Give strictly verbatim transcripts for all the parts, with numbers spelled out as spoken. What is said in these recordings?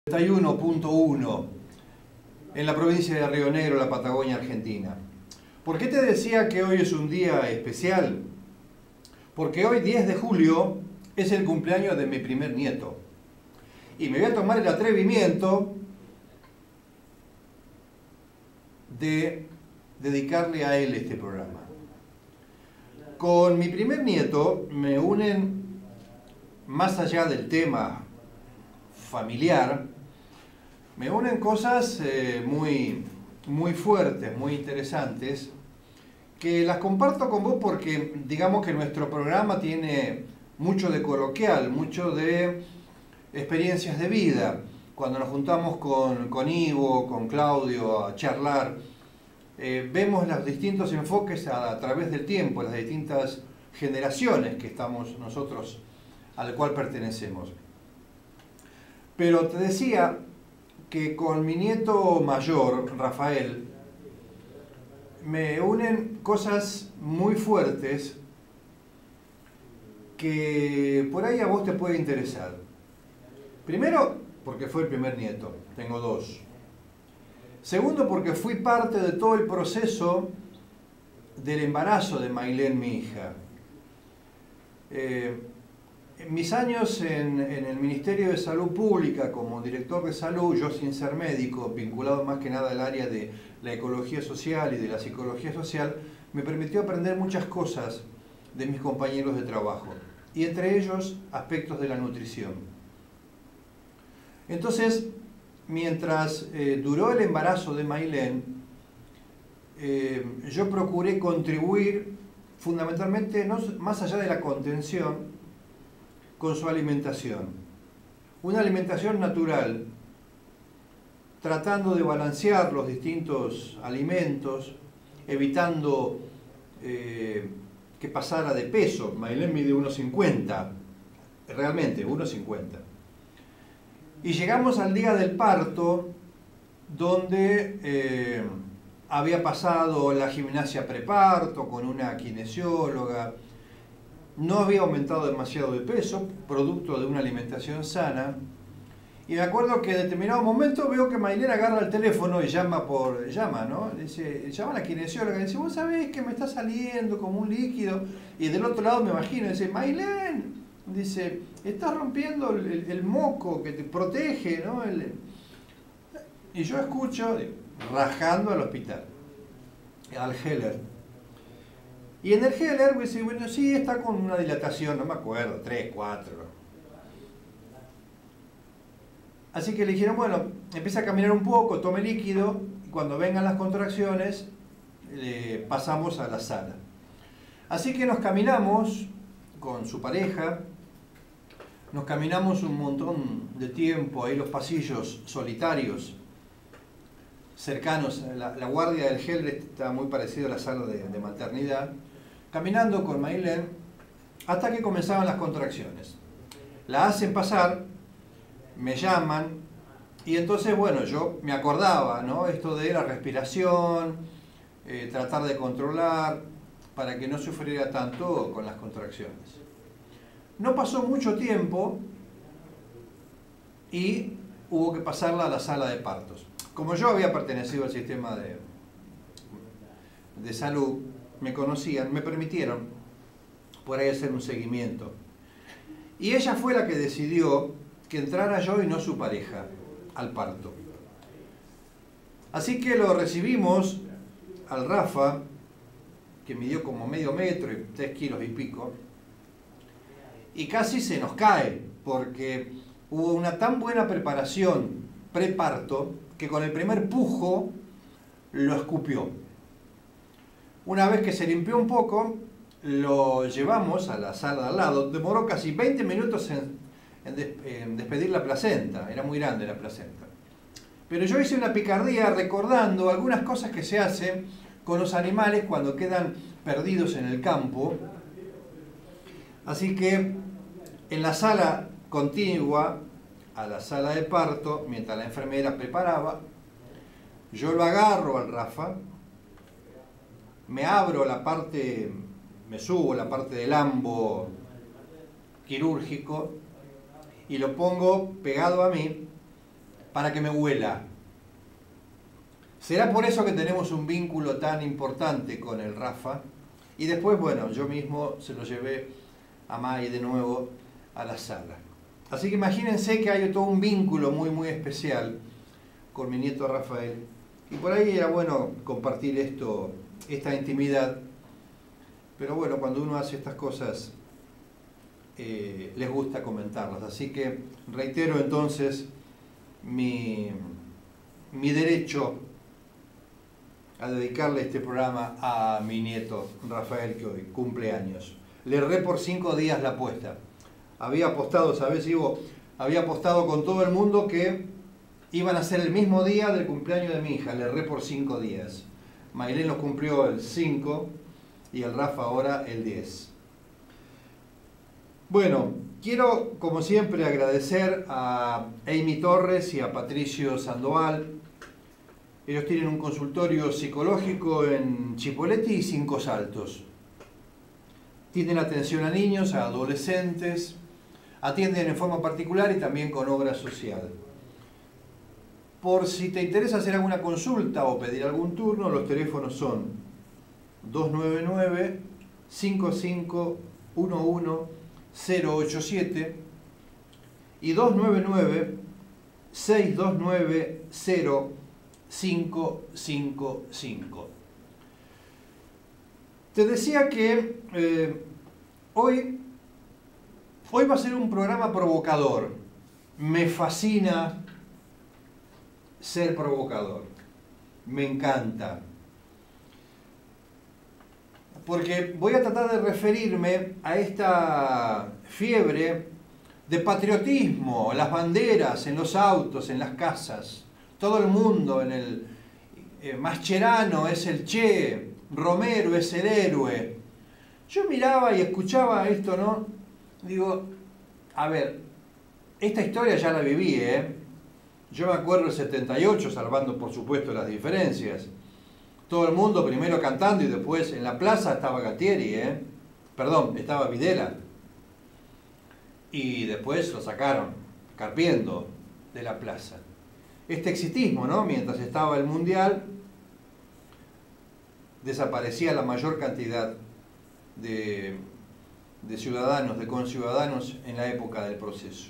treinta y uno punto uno en la provincia de Río Negro, la Patagonia Argentina. ¿Por qué te decía que hoy es un día especial? Porque hoy, diez de julio, es el cumpleaños de mi primer nieto. Y me voy a tomar el atrevimiento de dedicarle a él este programa. Con mi primer nieto me unen, más allá del tema familiar, me unen cosas eh, muy, muy fuertes, muy interesantes, que las comparto con vos porque digamos que nuestro programa tiene mucho de coloquial, mucho de experiencias de vida. Cuando nos juntamos con, con Ivo, con Claudio a charlar, eh, vemos los distintos enfoques a, a través del tiempo, las distintas generaciones que estamos nosotros, al cual pertenecemos. Pero te decía que con mi nieto mayor, Rafael, me unen cosas muy fuertes que por ahí a vos te puede interesar. Primero, porque fue el primer nieto, tengo dos. Segundo, porque fui parte de todo el proceso del embarazo de Mailén, mi hija. Eh, En mis años en, en el Ministerio de Salud Pública como director de salud, yo sin ser médico, vinculado más que nada al área de la ecología social y de la psicología social, me permitió aprender muchas cosas de mis compañeros de trabajo, y entre ellos aspectos de la nutrición. Entonces, mientras eh, duró el embarazo de Mailén, eh, yo procuré contribuir fundamentalmente, no, más allá de la contención, con su alimentación. Una alimentación natural, tratando de balancear los distintos alimentos, evitando eh, que pasara de peso. Mailén mide uno cincuenta, realmente uno cincuenta. Y llegamos al día del parto, donde eh, había pasado la gimnasia preparto con una kinesióloga. No había aumentado demasiado de peso, producto de una alimentación sana. Y me acuerdo que en determinado momento veo que Mailén agarra el teléfono y llama por... llama, ¿no? Dice, llama a la kinesióloga y dice, vos sabés que me está saliendo como un líquido. Y del otro lado me imagino, dice, Mailén, dice, estás rompiendo el, el, el moco que te protege, ¿no? El... Y yo escucho, rajando al hospital, al Heller. Y en el Heller, pues, bueno, sí, está con una dilatación, no me acuerdo, tres, cuatro. Así que le dijeron, bueno, empieza a caminar un poco, tome líquido, y cuando vengan las contracciones, eh, pasamos a la sala. Así que nos caminamos con su pareja, nos caminamos un montón de tiempo, ahí los pasillos solitarios, cercanos, la, la guardia del Heller está muy parecido a la sala de, de maternidad, caminando con Mailén hasta que comenzaban las contracciones. La hacen pasar, me llaman, y entonces, bueno, yo me acordaba, ¿no? Esto de la respiración, eh, tratar de controlar, para que no sufriera tanto con las contracciones. No pasó mucho tiempo y hubo que pasarla a la sala de partos. Como yo había pertenecido al sistema de, de salud, me conocían, me permitieron por ahí hacer un seguimiento. Y ella fue la que decidió que entrara yo y no su pareja al parto. Así que lo recibimos al Rafa, que midió como medio metro y tres kilos y pico, y casi se nos cae, porque hubo una tan buena preparación preparto que con el primer pujo lo escupió. Una vez que se limpió un poco, lo llevamos a la sala de al lado. Demoró casi veinte minutos en, en, des, en despedir la placenta, era muy grande la placenta. Pero yo hice una picardía recordando algunas cosas que se hacen con los animales cuando quedan perdidos en el campo. Así que en la sala contigua a la sala de parto, mientras la enfermera preparaba, yo lo agarro al Rafa, me abro la parte, me subo la parte del ambo quirúrgico y lo pongo pegado a mí para que me huela. ¿Será por eso que tenemos un vínculo tan importante con el Rafa? Y después, bueno, yo mismo se lo llevé a May de nuevo a la sala. Así que imagínense que hay todo un vínculo muy, muy especial con mi nieto Rafael. Y por ahí era bueno compartir esto, esta intimidad. Pero bueno, cuando uno hace estas cosas, eh, les gusta comentarlas. Así que reitero entonces mi, mi derecho a dedicarle este programa a mi nieto Rafael, que hoy cumple años. Le erré por cinco días la apuesta. Había apostado, ¿sabes, Ivo? Había apostado con todo el mundo que iban a ser el mismo día del cumpleaños de mi hija. Le erré por cinco días. Maylén lo cumplió el cinco y el Rafa ahora el diez. Bueno, quiero como siempre agradecer a Amy Torres y a Patricio Sandoval. Ellos tienen un consultorio psicológico en Chipoleti y Cinco Saltos. Tienen atención a niños, a adolescentes, atienden en forma particular y también con obra social. Por si te interesa hacer alguna consulta o pedir algún turno, los teléfonos son dos nueve nueve, cinco cinco uno uno cero ocho siete y dos nueve nueve, seis dos nueve cero cinco cinco cinco. Te decía que eh, hoy, hoy va a ser un programa provocador. Me fascina ser provocador. Me encanta. Porque voy a tratar de referirme a esta fiebre de patriotismo, las banderas en los autos, en las casas. Todo el mundo en el... Eh, Mascherano es el Che, Romero es el héroe. Yo miraba y escuchaba esto, ¿no? Digo, a ver, esta historia ya la viví, ¿eh? Yo me acuerdo del setenta y ocho, salvando por supuesto las diferencias. Todo el mundo primero cantando y después en la plaza estaba Galtieri, ¿eh? Perdón, estaba Videla. Y después lo sacaron, Carpiendo, de la plaza. Este exitismo, ¿no? Mientras estaba el Mundial, desaparecía la mayor cantidad de, de ciudadanos, de conciudadanos en la época del proceso.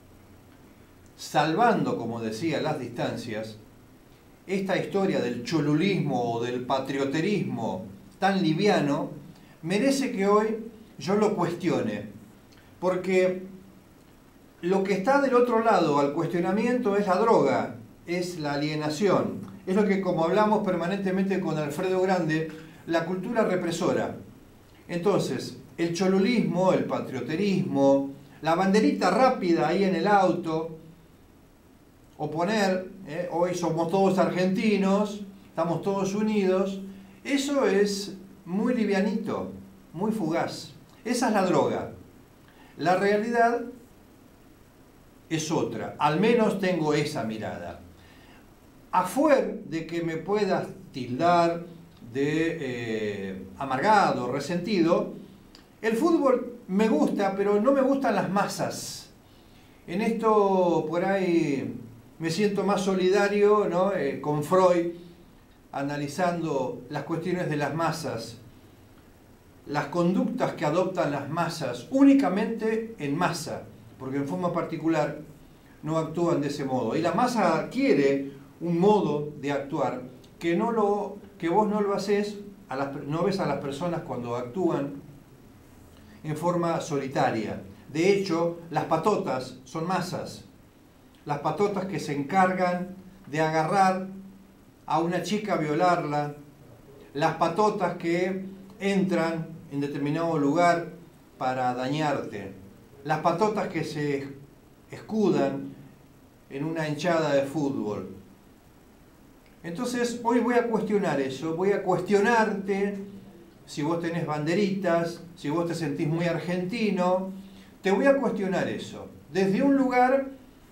Salvando, como decía, las distancias, esta historia del cholulismo o del patrioterismo tan liviano merece que hoy yo lo cuestione, porque lo que está del otro lado al cuestionamiento es la droga, es la alienación, es lo que, como hablamos permanentemente con Alfredo Grande, la cultura represora. Entonces, el cholulismo, el patrioterismo, la banderita rápida ahí en el auto, o poner, eh, hoy somos todos argentinos, estamos todos unidos, eso es muy livianito, muy fugaz. Esa es la droga. La realidad es otra, al menos tengo esa mirada. Afuera de que me puedas tildar de eh, amargado, resentido, el fútbol me gusta, pero no me gustan las masas. En esto por ahí me siento más solidario, ¿no? eh, con Freud, analizando las cuestiones de las masas, las conductas que adoptan las masas, únicamente en masa, porque en forma particular no actúan de ese modo. Y la masa adquiere un modo de actuar que, no lo, que vos no lo haces, a las, no ves a las personas cuando actúan en forma solitaria. De hecho, las patotas son masas. Las patotas que se encargan de agarrar a una chica, violarla. Las patotas que entran en determinado lugar para dañarte. Las patotas que se escudan en una hinchada de fútbol. Entonces, hoy voy a cuestionar eso, voy a cuestionarte si vos tenés banderitas, si vos te sentís muy argentino, te voy a cuestionar eso, desde un lugar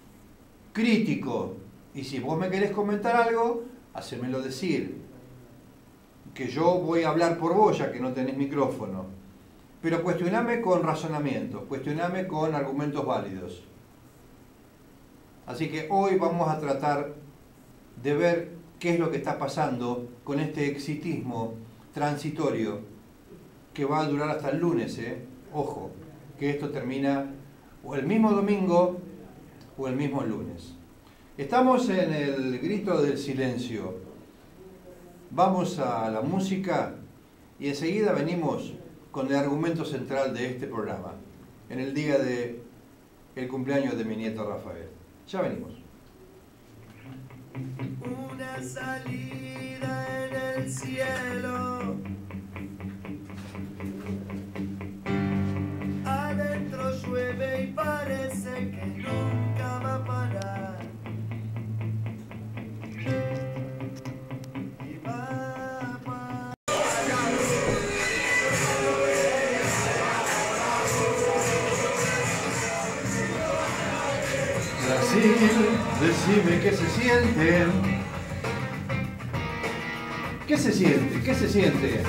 crítico. Y si vos me querés comentar algo, hacémelo decir, que yo voy a hablar por vos ya que no tenés micrófono. Pero cuestioname con razonamiento, cuestioname con argumentos válidos. Así que hoy vamos a tratar de ver qué es lo que está pasando con este exitismo transitorio que va a durar hasta el lunes, ¿eh? Ojo, que esto termina o el mismo domingo o el mismo lunes. Estamos en el grito del silencio. Vamos a la música y enseguida venimos con el argumento central de este programa, en el día de el cumpleaños de mi nieto Rafael. Ya venimos. Una salida en el cielo, adentro llueve y parece que nunca va a parar. Y va a parar. Brasil, decime qué se siente. ¿Qué se siente? ¿Qué se siente?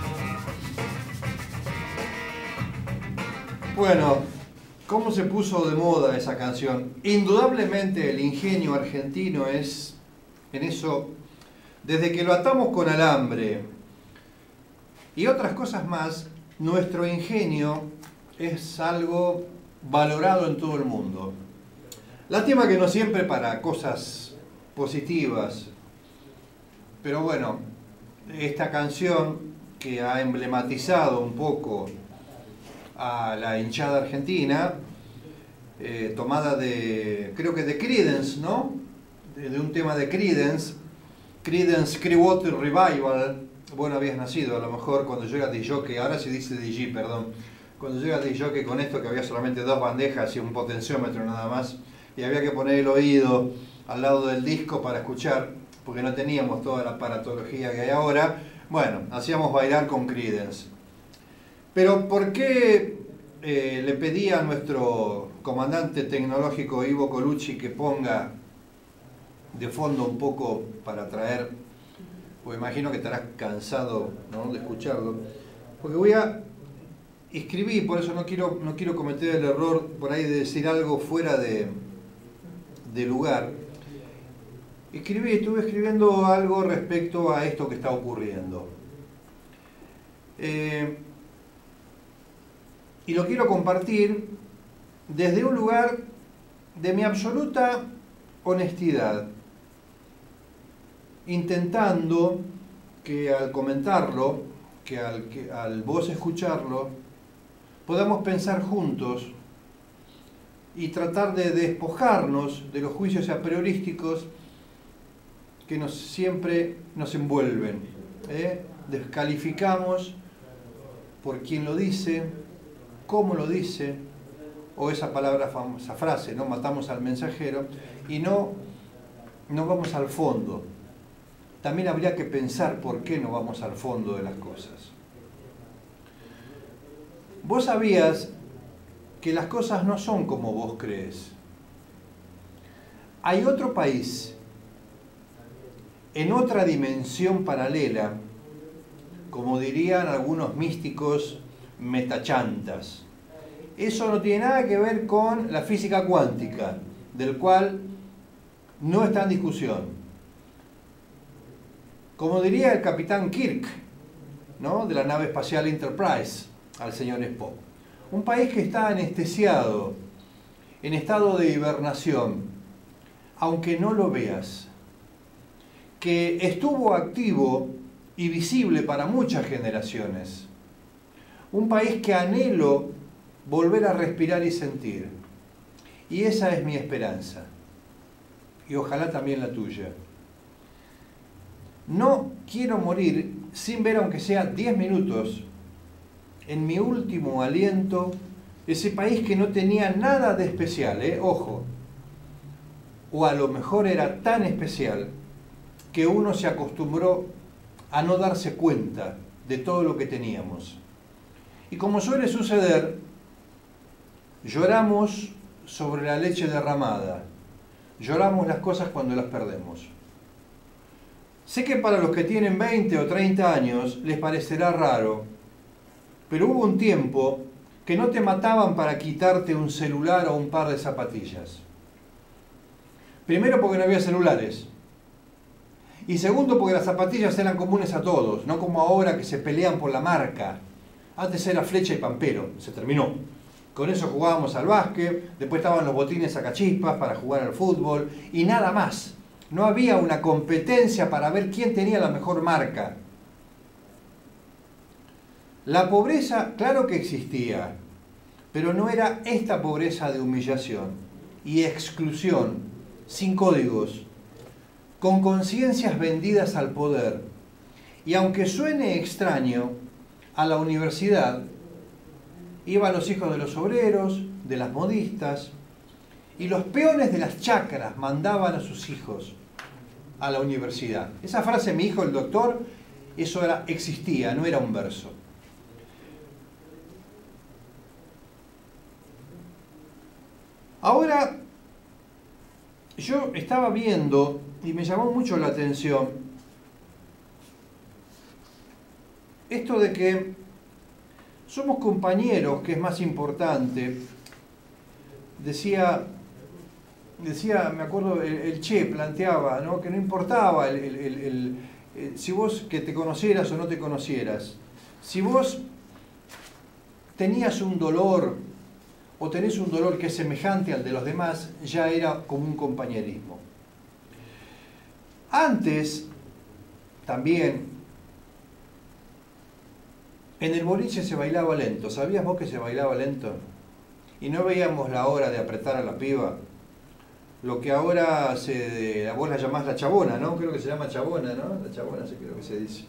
Bueno, ¿cómo se puso de moda esa canción? Indudablemente el ingenio argentino es en eso, desde que lo atamos con alambre y otras cosas más, nuestro ingenio es algo valorado en todo el mundo. Lástima que no siempre para cosas positivas, pero bueno, esta canción que ha emblematizado un poco a la hinchada argentina, eh, tomada de, creo que de Creedence, ¿no? De, de un tema de Creedence, Creedence Clearwater Revival. Bueno, habías nacido a lo mejor cuando llega D J, ahora se dice D J, perdón, cuando llega D J con esto que había solamente dos bandejas y un potenciómetro nada más, y había que poner el oído al lado del disco para escuchar, porque no teníamos toda la aparatología que hay ahora. Bueno, hacíamos bailar con Creedence. Pero ¿por qué eh, le pedí a nuestro comandante tecnológico Ivo Colucci que ponga de fondo un poco para traer, pues imagino que estarás cansado, ¿no?, de escucharlo, porque voy a escribir, por eso no quiero, no quiero cometer el error por ahí de decir algo fuera de, de lugar. Escribí, estuve escribiendo algo respecto a esto que está ocurriendo. Eh, y lo quiero compartir desde un lugar de mi absoluta honestidad, intentando que al comentarlo, que al, que al vos escucharlo, podamos pensar juntos y tratar de despojarnos de los juicios a priorísticos que nos, siempre nos envuelven. ¿eh? Descalificamos por quien lo dice, cómo lo dice, o esa palabra, esa frase, ¿no? Matamos al mensajero, y no, no vamos al fondo. También habría que pensar por qué no vamos al fondo de las cosas. Vos sabías que las cosas no son como vos crees. Hay otro país, en otra dimensión paralela, como dirían algunos místicos metachantas. Eso no tiene nada que ver con la física cuántica, del cual no está en discusión. Como diría el capitán Kirk, ¿no?, de la nave espacial Enterprise, al señor Spock. Un país que está anestesiado, en estado de hibernación, aunque no lo veas, que estuvo activo y visible para muchas generaciones. Un país que anhelo volver a respirar y sentir. Y esa es mi esperanza. Y ojalá también la tuya. No quiero morir sin ver, aunque sea diez minutos, en mi último aliento, ese país que no tenía nada de especial, ¿eh? Ojo. O a lo mejor era tan especial que uno se acostumbró a no darse cuenta de todo lo que teníamos. Y como suele suceder, lloramos sobre la leche derramada, lloramos las cosas cuando las perdemos. Sé que para los que tienen veinte o treinta años les parecerá raro, pero hubo un tiempo que no te mataban para quitarte un celular o un par de zapatillas. Primero porque no había celulares. Y segundo porque las zapatillas eran comunes a todos, no como ahora que se pelean por la marca. Antes era flecha y pampero, se terminó. Con eso jugábamos al básquet, después estaban los botines sacachispas para jugar al fútbol y nada más. No había una competencia para ver quién tenía la mejor marca. La pobreza, claro que existía, pero no era esta pobreza de humillación y exclusión, sin códigos, con conciencias vendidas al poder. Y aunque suene extraño, a la universidad iban los hijos de los obreros, de las modistas, y los peones de las chacras mandaban a sus hijos a la universidad. Esa frase, mi hijo el doctor, eso era, existía, no era un verso. Ahora, yo estaba viendo, y me llamó mucho la atención, esto de que somos compañeros, que es más importante. Decía, decía me acuerdo, el, el Che planteaba, ¿no?, que no importaba el, el, el, el, el, si vos que te conocieras o no te conocieras. Si vos tenías un dolor o tenés un dolor que es semejante al de los demás, ya era como un compañerismo. Antes, también, en el boliche se bailaba lento. ¿Sabías vos que se bailaba lento? Y no veíamos la hora de apretar a la piba. Lo que ahora se, vos la llamás la chabona, ¿no? Creo que se llama chabona, ¿no? La chabona, sí, creo que se dice.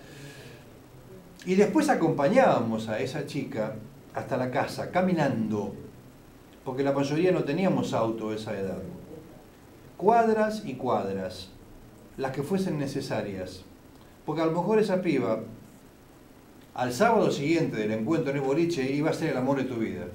Y después acompañábamos a esa chica hasta la casa, caminando, porque la mayoría no teníamos auto a esa edad. Cuadras y cuadras, las que fuesen necesarias. Porque a lo mejor esa piba, al sábado siguiente del encuentro en el boliche, iba a ser el amor de tu vida.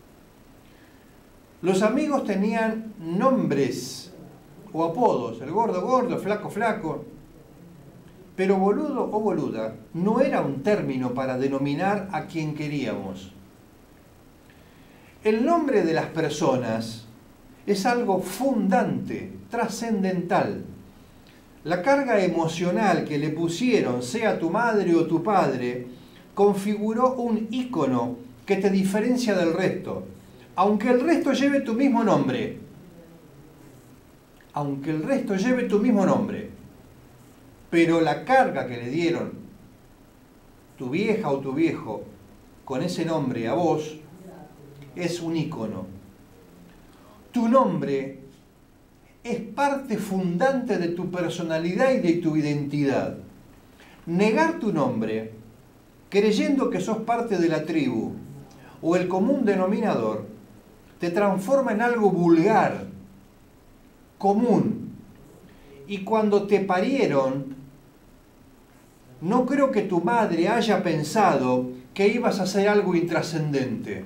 Los amigos tenían nombres o apodos, el gordo gordo, flaco flaco, pero boludo o boluda no era un término para denominar a quien queríamos. El nombre de las personas es algo fundante, trascendental. La carga emocional que le pusieron, sea tu madre o tu padre, configuró un ícono que te diferencia del resto. Aunque el resto lleve tu mismo nombre, aunque el resto lleve tu mismo nombre, pero la carga que le dieron tu vieja o tu viejo con ese nombre a vos es un ícono. Tu nombre es parte fundante de tu personalidad y de tu identidad. Negar tu nombre, creyendo que sos parte de la tribu o el común denominador, te transforma en algo vulgar, común. Y cuando te parieron, no creo que tu madre haya pensado que ibas a hacer algo intrascendente.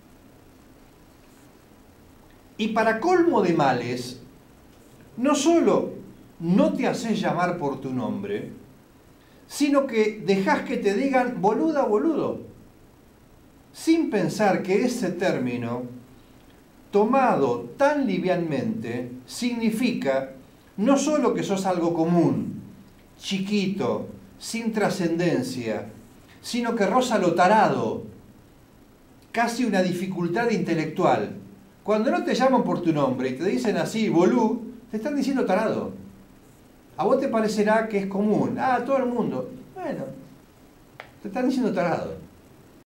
Y para colmo de males, no solo no te haces llamar por tu nombre, sino que dejás que te digan boluda, boludo, sin pensar que ese término, tomado tan livianamente, significa no solo que sos algo común, chiquito, sin trascendencia, sino que roza lo tarado, casi una dificultad intelectual. Cuando no te llaman por tu nombre y te dicen así, bolú, te están diciendo tarado. A vos te parecerá que es común. Ah, todo el mundo. Bueno, te están diciendo tarado.